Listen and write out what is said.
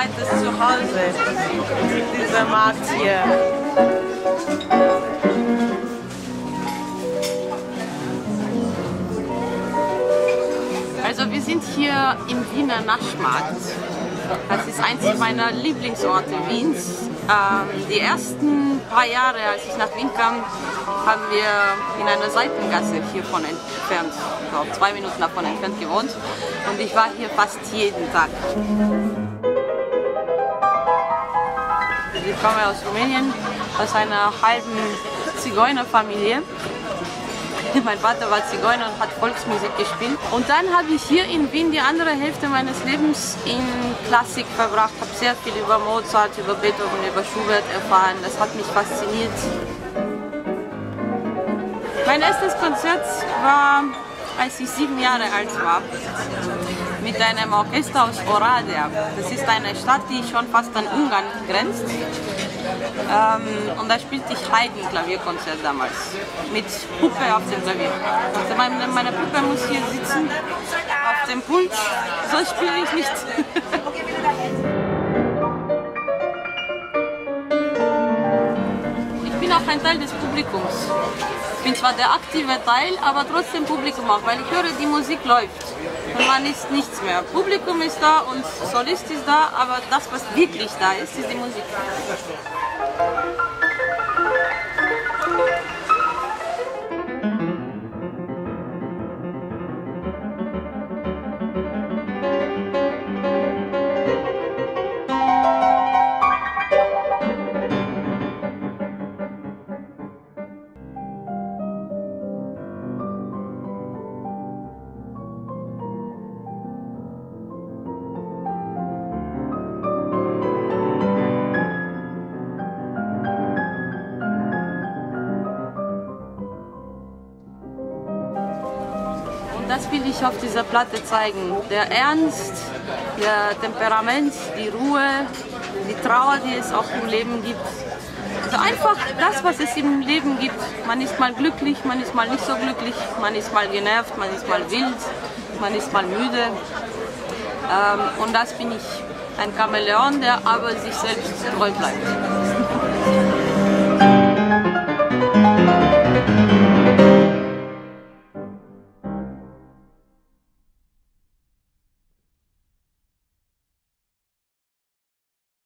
zweites Zuhause, dieser Markt hier. Also wir sind hier im Wiener Naschmarkt. Das ist eins meiner Lieblingsorte Wiens. Die ersten paar Jahre, als ich nach Wien kam, haben wir in einer Seitengasse hiervon entfernt, so 2 Minuten davon entfernt gewohnt. Und ich war hier fast jeden Tag. Ich komme aus Rumänien, aus einer halben Zigeunerfamilie. Mein Vater war Zigeuner und hat Volksmusik gespielt. Und dann habe ich hier in Wien die andere Hälfte meines Lebens in Klassik verbracht. Ich habe sehr viel über Mozart, über Beethoven, über Schubert erfahren. Das hat mich fasziniert. Mein erstes Konzert war, als ich 7 Jahre alt war, mit einem Orchester aus Oradea. Das ist eine Stadt, die schon fast an Ungarn grenzt. Und da spielte ich Haydn-Klavierkonzert damals, mit Puppe auf dem Klavier. Also meine Puppe muss hier sitzen, auf dem Pult, sonst spiele ich nicht. Ich bin auch ein Teil des Publikums. Ich bin zwar der aktive Teil, aber trotzdem Publikum auch, weil ich höre, die Musik läuft. Und man ist nichts mehr. Publikum ist da und Solist ist da, aber das, was wirklich da ist die Musik. Das will ich auf dieser Platte zeigen. Der Ernst, der Temperament, die Ruhe, die Trauer, die es auch im Leben gibt. Also einfach das, was es im Leben gibt. Man ist mal glücklich, man ist mal nicht so glücklich, man ist mal genervt, man ist mal wild, man ist mal müde. Und das bin ich. Ein Chamäleon, der aber sich selbst treu bleibt.